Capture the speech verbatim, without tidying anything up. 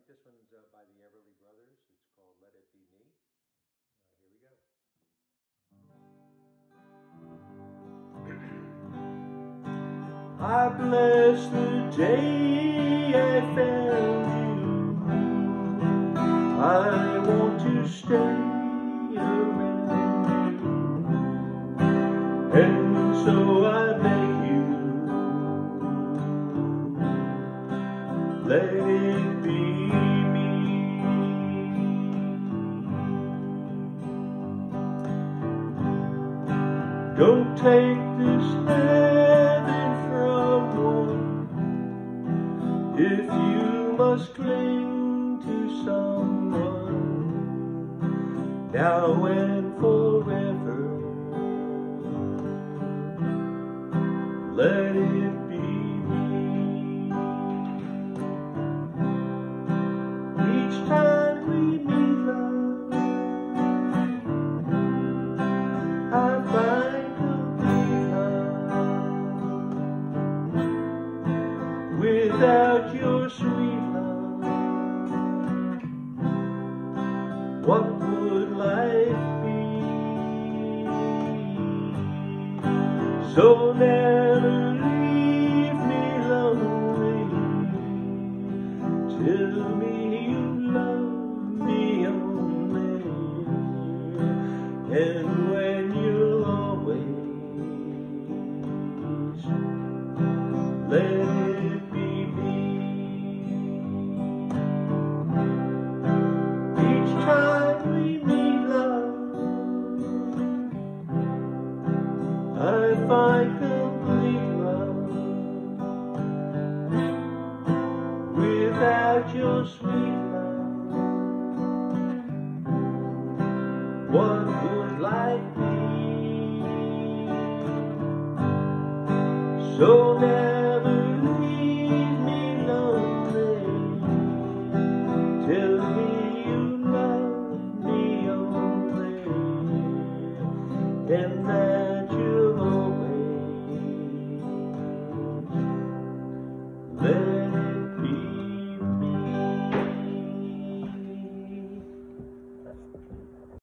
This one's uh, by the Everly Brothers. It's called Let It Be Me. Uh, here we go. I bless the day I found you. I want to stay around you, and so I beg you, let it be me. Don't take this heaven from one if you must cling to someone now and forever. Let it be me. Each time we meet, love, I find complete love. Without your sweet love, what would life be? So never leave me lonely. Tell me you love me only, and when you'll always let it be me. Each time we meet, love, I find complete love. Without your sweet love, what would life be? So now